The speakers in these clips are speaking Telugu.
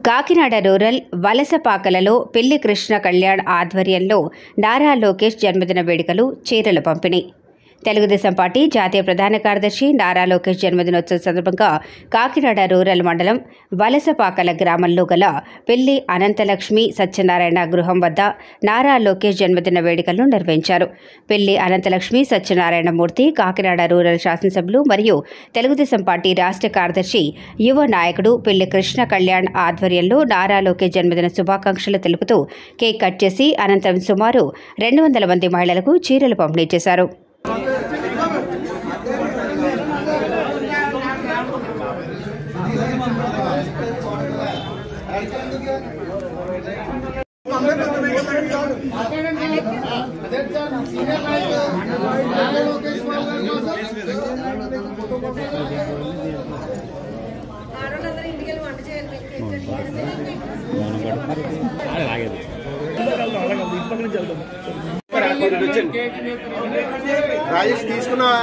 కాకినాడ రూరల్ వలసపాకలలో పెళ్లి కృష్ణ కళ్యాణ్ ఆధ్వర్యంలో నారా లోకేష్ జన్మదిన వేడుకలు చీరల పంపిణీ. తెలుగుదేశం పార్టీ జాతీయ ప్రధాన కార్యదర్శి నారా లోకేష్ జన్మదినోత్సవం సందర్భంగా కాకినాడ రూరల్ మండలం వలసపాకల గ్రామంలో గల పెళ్లి అనంతలక్ష్మి సత్యనారాయణ గృహం వద్ద నారా లోకేష్ జన్మదిన వేడుకలను నిర్వహించారు. పెళ్లి అనంతలక్ష్మి సత్యనారాయణ మూర్తి కాకినాడ రూరల్ శాసనసభ్యులు మరియు తెలుగుదేశం పార్టీ రాష్ట్ర కార్యదర్శి యువ నాయకుడు పెళ్లి కృష్ణ కళ్యాణ్ ఆధ్వర్యంలో నారా లోకేష్ జన్మదిన శుభాకాంక్షలు తెలుపుతూ కేక్ కట్ చేసి అనంతరం సుమారు 200 మంది మహిళలకు చీరలు పంపిణీ చేశారు. రాజేష్ తీసుకున్నావా?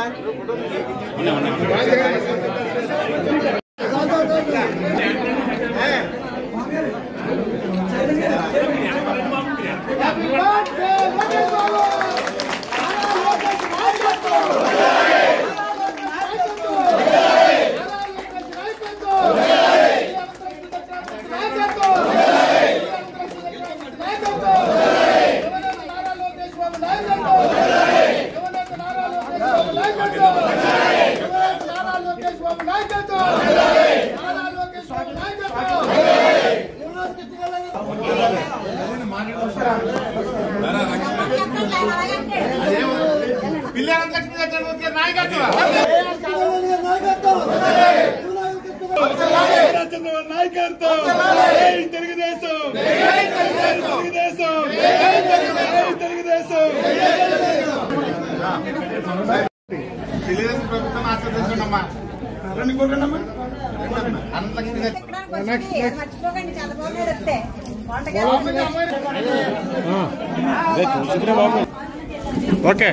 ఓకే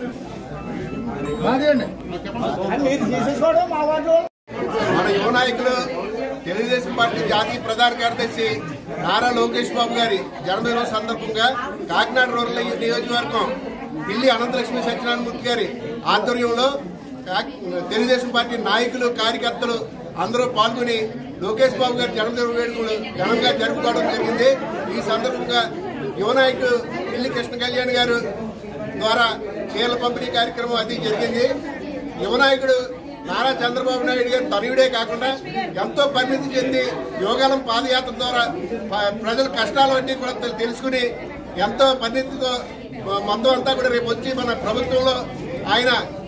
మన యువ నాయకులు తెలుగుదేశం పార్టీ జాతీయ ప్రధాన కార్యదర్శి నారా లోకేష్ బాబు గారి జన్మదిన సందర్భంగా కాకినాడ రూరల్ నియోజకవర్గం పిల్లి అనంతలక్ష్మి సత్యనారాయణ మూర్తి గారి ఆధ్వర్యంలో తెలుగుదేశం పార్టీ నాయకులు కార్యకర్తలు అందరూ పాల్గొని లోకేష్ బాబు గారి జన్మదిన వేడుకలు ఘనంగా జరుపుకోవడం జరిగింది. ఈ సందర్భంగా యువ నాయకులు పిల్లి కృష్ణ కళ్యాణ్ గారు ద్వారా చీరల పంపిణీ కార్యక్రమం అది జరిగింది. యువ నాయకుడు నారా చంద్రబాబు నాయుడు గారు తనయుడే కాకుండా ఎంతో పరిణితి చెంది యోగాలం పాదయాత్ర ద్వారా ప్రజల కష్టాలన్నీ కూడా తెలుసుకుని ఎంతో పరిణితితో మొత్తం అంతా కూడా రేపు వచ్చి మన ప్రభుత్వంలో ఆయన